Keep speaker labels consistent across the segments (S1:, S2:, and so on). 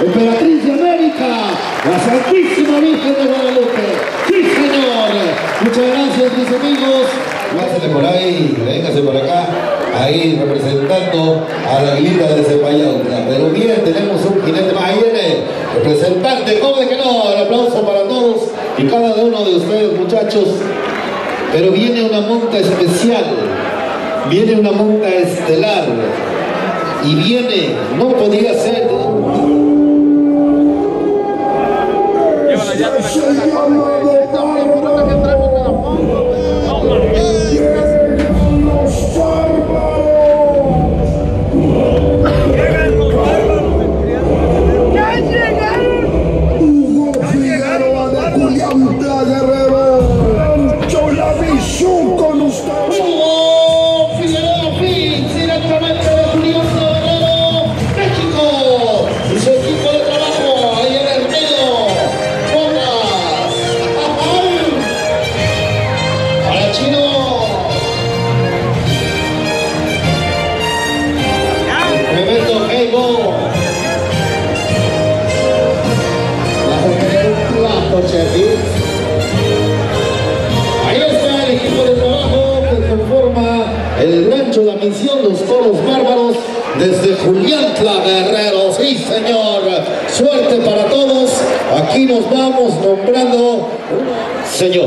S1: emperatriz de América, la Santísima Virgen de Guadalupe. ¡Sí, señor! Muchas gracias, mis amigos.
S2: Pásale por ahí, véngase por acá, ahí representando a la aguilita de Cepayauta. Pero bien, tenemos un jinete más. Ahí viene representante, ¿cómo de que no? El aplauso para todos y cada uno de ustedes, muchachos. Pero viene una monta especial, viene una monta estelar y viene, no podía ser. Ahí está el equipo de trabajo que conforma el rancho La Misión, los toros bárbaros desde Juliantla, Guerrero. Sí, señor, suerte para todos. Aquí nos vamos nombrando. Señor,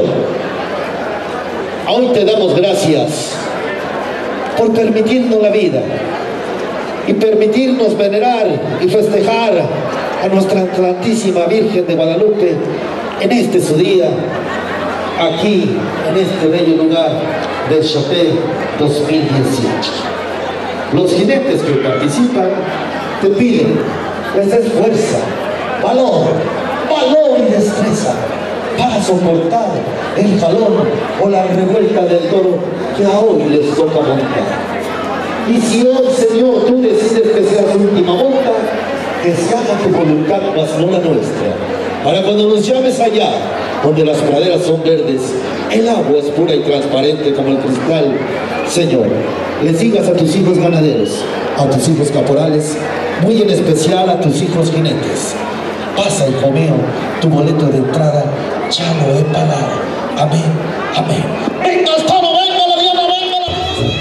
S2: hoy te damos gracias por permitirnos la vida y permitirnos venerar y festejar a nuestra Santísima Virgen de Guadalupe en este su día, aquí, en este bello lugar del Chopé 2018. Los jinetes que participan te piden, les des fuerza, valor y destreza para soportar el jalón o la revuelta del toro que a hoy les toca montar. Y si hoy, Señor, tú decides que sea tu última monta, que se haga tu voluntad, mas no la nuestra. Para cuando nos llames allá, donde las praderas son verdes, el agua es pura y transparente como el cristal, Señor, les digas a tus hijos ganaderos, a tus hijos caporales, muy en especial a tus hijos jinetes: pasa, hijo mío, tu boleto de entrada ya lo he pagado. Amén, amén. ¡Venga, toro, venga la diana, venga la...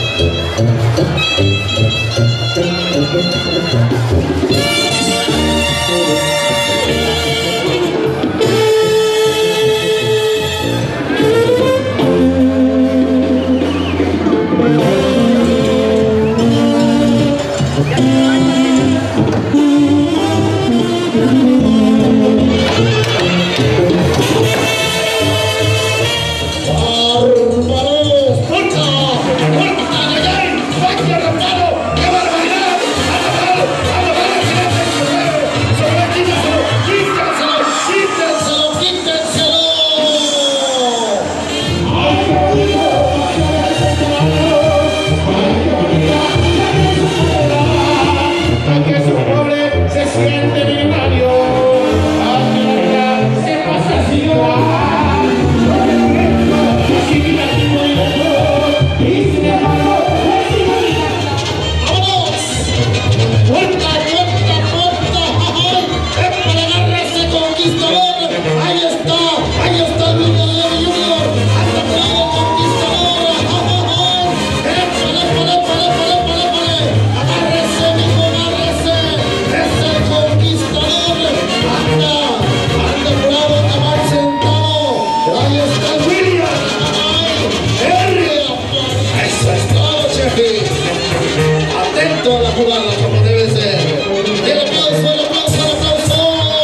S2: Atento a la jugada como debe ser. El aplauso, el aplauso, el aplauso.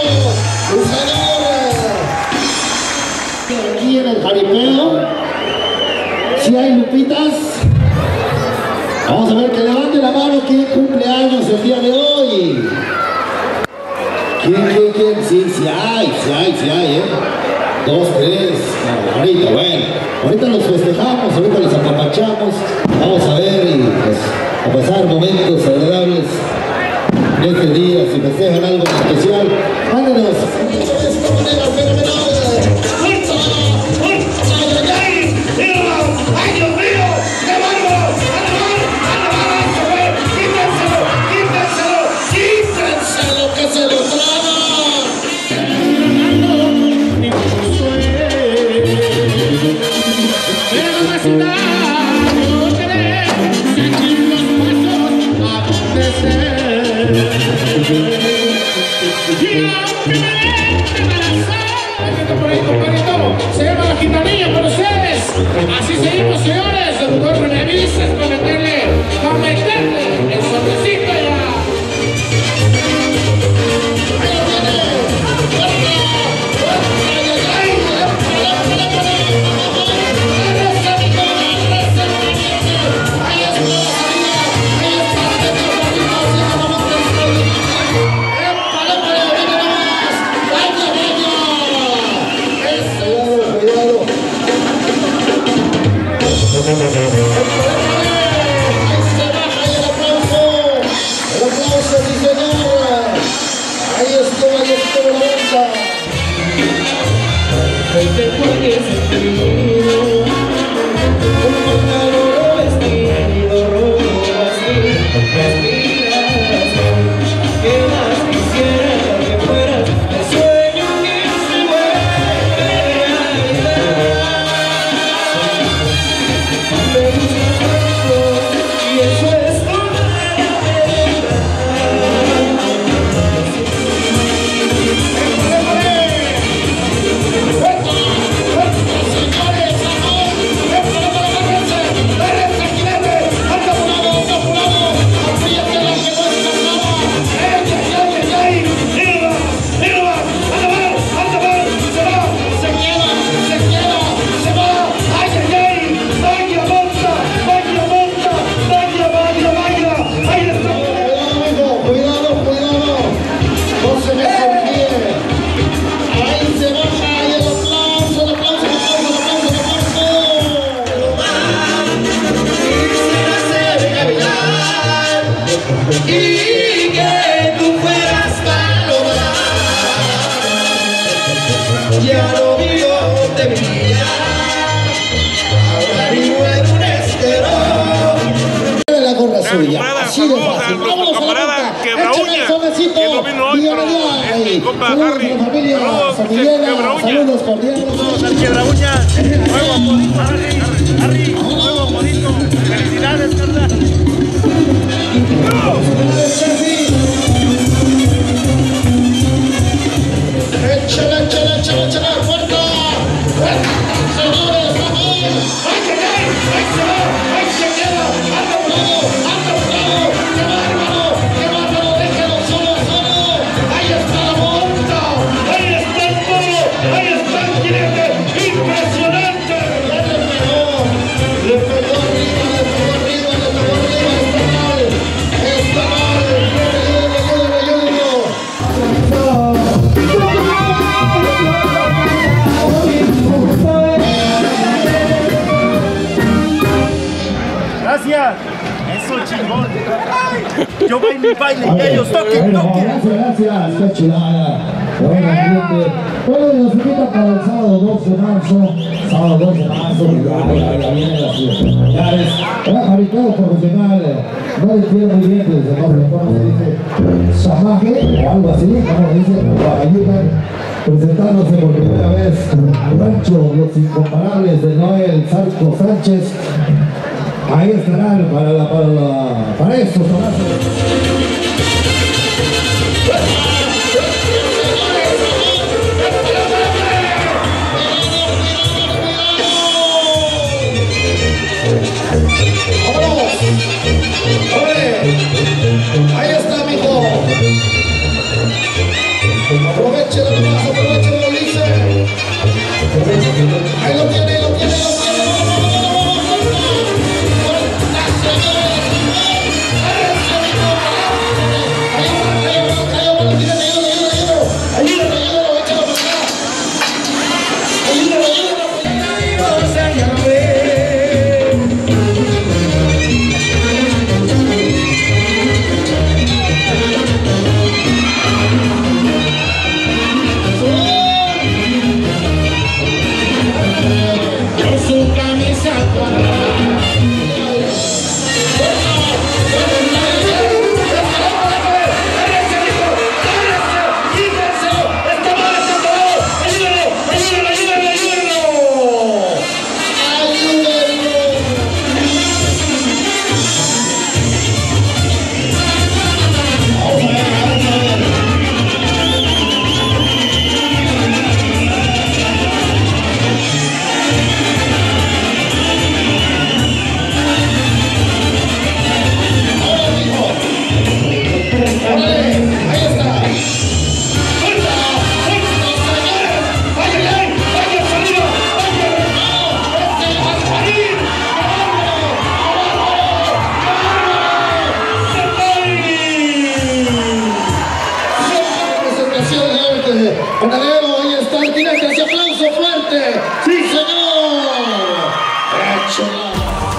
S2: Señor. Aquí en el jaripeo, si hay lupitas, vamos a ver que levante la mano quien cumple años el día de hoy. ¿Quién? Sí hay, ¿eh? 2, 3, ahorita, bueno, ahorita los festejamos, ahorita los apapachamos, vamos a ver y pues a pasar momentos agradables en este día. Si festejan algo especial, mándenos. ¡Ay, Dios mío! ¡Qué bárbaro! ¡Quítenselo! ¡Que se lo traga!
S1: Se llama la gitanilla para ustedes. Así seguimos, señores. El doctor Benavides para meterle el suavecito ya. Ahí lo tiene. Así de fácil. Vámonos a la banca. Échale el sonecito. Villarreal. Saludos a la familia Samillera. Saludos cordiales.
S3: Saludos al Quiebrauña. Nuevo apodito, Harry. Nuevo apodito. Felicidades, carnal.
S1: Échale, fuerte. Señores, vamos. ¡Ay, se va! ¡Ay, se queda! ¡Anda por lado! ¡Qué bárbaro! ¡Déjalo solo! ¡Ahí está la monta! ¡Ahí está el toro! ¡Ahí está el jinete! ¡Impresionante! ¡Ya le pegó arriba! ¡Está mal! ¡Ayúdenlo!
S3: Gracias. Eso chingón. Yo baile y ellos toquen.
S1: Gracias, qué chulada. Bueno, nos invita para el sábado 2 de marzo. Sábado 2 de marzo, ya viene las familiares. Era fabricado profesional. No le entiendo muy bien que se nombre, ¿cómo se dice? Samaje o algo así, como dice, Guadalajara. Presentándose por primera vez Rancho Los Incomparables de Noel Sarco Sánchez. Ahí estarán para estos abrazos. ¡Vámonos! ¡Ahí está, mijo! Aprovechelo nomás, aprovechelo, Ulises. Ahí lo tiene.
S2: Panadero, ahí está el jinete, ese aplauso fuerte. ¡Sí, señor! ¡Échala!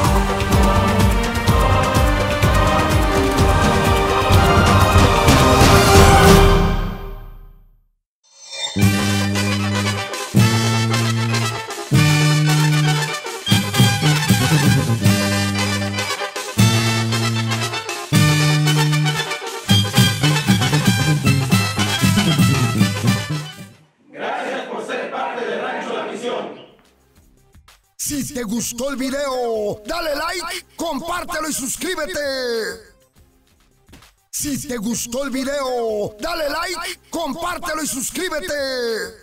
S4: Si te gustó el video, dale like, compártelo y suscríbete. Si te gustó el video, dale like, compártelo y suscríbete.